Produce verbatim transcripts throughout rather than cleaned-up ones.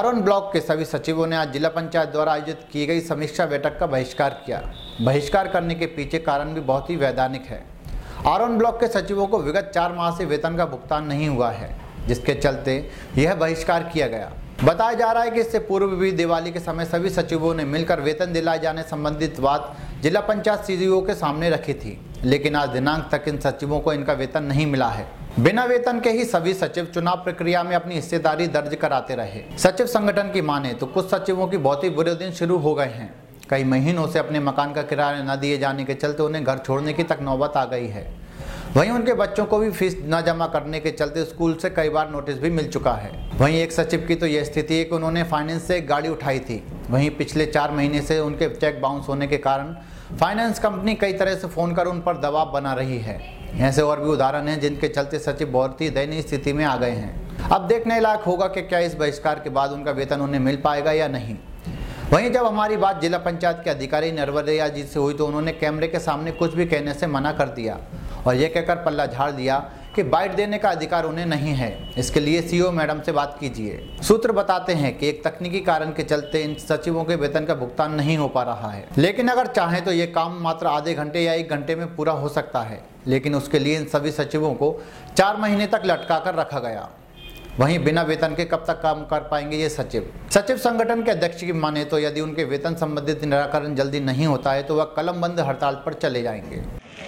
Aron block के सभी सचिवों ने आज जिला पंचायत द्वारा आयोजित की गई समीक्षा बैठक का बहिष्कार किया। बहिष्कार करने के पीछे कारण भी बहुत ही वैधानिक है। आरोन ब्लॉक के सचिवों को विगत चार माह से वेतन का भुगतान नहीं हुआ है, जिसके चलते यह बहिष्कार किया गया। बताया जा रहा है कि इससे पूर्व भी दिवाली के समय सभी सचिवों ने मिलकर वेतन दिलाए जाने संबंधित बात जिला पंचायत सीईओ के सामने रखी थी, लेकिन आज दिनांक तक इन सचिवों को इनका वेतन नहीं मिला है। बिना वेतन के ही सभी सचिव चुनाव प्रक्रिया में अपनी हिस्सेदारी दर्ज कराते रहे। सचिव संगठन की माने तो कुछ सचिवों की बहुत ही बुरे दिन शुरू हो गए हैं। कई महीनों से अपने मकान का किराया न दिए जाने के चलते उन्हें घर छोड़ने की तक नौबत आ गई है। वहीं उनके बच्चों को भी फीस न जमा करने के चलते स्कूल से कई बार नोटिस भी मिल चुका है। वहीं एक सचिव की तो यह स्थिति है कि उन्होंने फाइनेंस से एक गाड़ी उठाई थी। वहीं पिछले चार महीने से उनके चेक बाउंस होने के कारण फाइनेंस कंपनी कई तरह से फोन कर उन पर दबाव बना रही है। ऐसे और भी उदाहरण हैं जिनके चलते सचिव बहुत ही दयनीय स्थिति में आ गए हैं। अब देखने लायक होगा कि क्या इस बहिष्कार के बाद उनका वेतन उन्हें मिल पाएगा या नहीं। वहीं जब हमारी बात जिला पंचायत के अधिकारी नरवरिया जी से हुई तो उन्होंने कैमरे के सामने कुछ भी कहने से मना कर दिया और यह कहकर पल्ला झाड़ दिया कि बाइट देने का अधिकार उन्हें नहीं है। इसके लिए सीईओ मैडम से बात कीजिए। सूत्र बताते हैं कि एक तकनीकी कारण के चलते इन सचिवों के वेतन का भुगतान नहीं हो पा रहा है, लेकिन अगर चाहें तो ये काम मात्र आधे घंटे या एक घंटे में पूरा हो सकता है, लेकिन उसके लिए इन सभी सचिवों को चार महीने तक लटका कर रखा गया। वहीं बिना वेतन के कब तक काम कर पाएंगे ये सचिव। सचिव संगठन के अध्यक्ष की माने तो यदि उनके वेतन संबंधित निराकरण जल्दी नहीं होता है तो वह कलमबंद हड़ताल पर चले जाएंगे।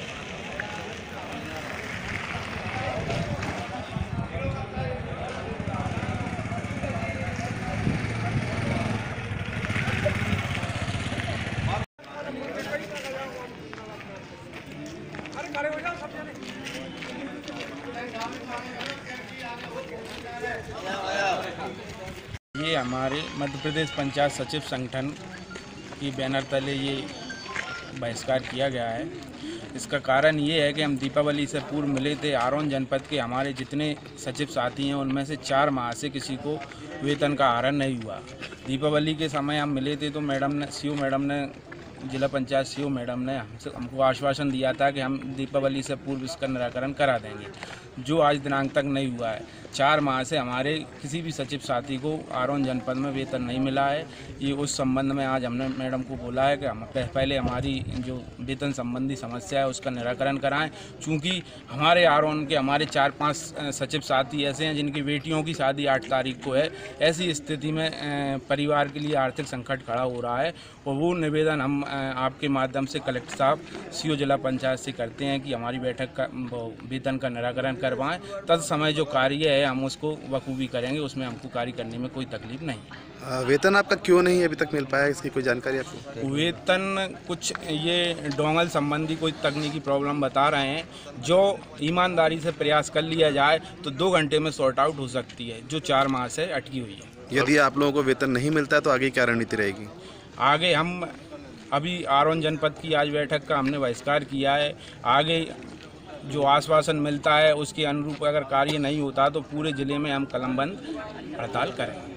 ये हमारे मध्य प्रदेश पंचायत सचिव संगठन की बैनर तले ये बहिष्कार किया गया है। इसका कारण ये है कि हम दीपावली से पूर्व मिले थे। आरोन जनपद के हमारे जितने सचिव साथी हैं उनमें से चार माह से किसी को वेतन का आहरण नहीं हुआ। दीपावली के समय हम मिले थे तो मैडम ने सीईओ मैडम ने जिला पंचायत सीईओ मैडम ने हमसे हमको आश्वासन दिया था कि हम दीपावली से पूर्व इसका निराकरण करा देंगे, जो आज दिनांक तक नहीं हुआ है। चार माह से हमारे किसी भी सचिव साथी को आरोन जनपद में वेतन नहीं मिला है। ये उस संबंध में आज हमने मैडम को बोला है कि हम पहले हमारी जो वेतन संबंधी समस्या है उसका निराकरण कराएं, चूँकि हमारे आरोन के हमारे चार पाँच सचिव साथी ऐसे हैं जिनकी बेटियों की शादी आठ तारीख को है। ऐसी स्थिति में परिवार के लिए आर्थिक संकट खड़ा हो रहा है और वो निवेदन हम आपके माध्यम से कलेक्टर साहब सीईओ जिला पंचायत से करते हैं कि हमारी बैठक का वेतन का निराकरण करवाएं। तत्समय जो कार्य है हम उसको बखूबी करेंगे, उसमें हमको कार्य करने में कोई तकलीफ नहीं। वेतन आपका क्यों नहीं अभी तक मिल पाया, इसकी कोई जानकारी आपको? वेतन कुछ ये डोंगल संबंधी कोई तकनीकी प्रॉब्लम बता रहे हैं, जो ईमानदारी से प्रयास कर लिया जाए तो दो घंटे में सॉर्ट आउट हो सकती है, जो चार माह से अटकी हुई है। यदि आप लोगों को वेतन नहीं मिलता है तो आगे क्या रणनीति रहेगी? आगे हम अभी आरोन जनपद की आज बैठक का हमने बहिष्कार किया है। आगे जो आश्वासन मिलता है उसके अनुरूप अगर कार्य नहीं होता तो पूरे जिले में हम कलमबंद हड़ताल करेंगे।